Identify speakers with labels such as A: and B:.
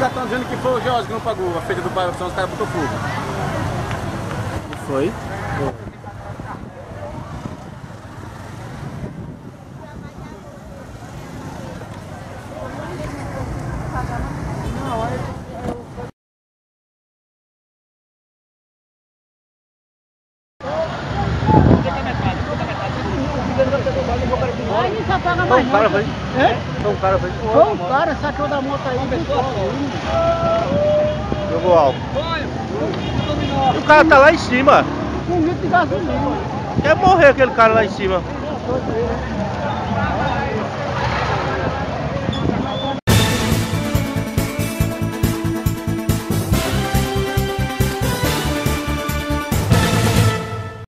A: já estão dizendo que foi o Jorge que não pagou a feita do bairro, são os caras botou fogo.
B: Foi?
C: Aí só paga mais
B: Foi um cara, foi?
C: É?
B: Foi um cara, foi?
C: Foi um cara, sacou da moto aí.
B: Jogou álcool. E o cara tá lá em cima.
C: Com litro de gasolina.
B: Quer morrer aquele cara lá em cima.
C: Foi.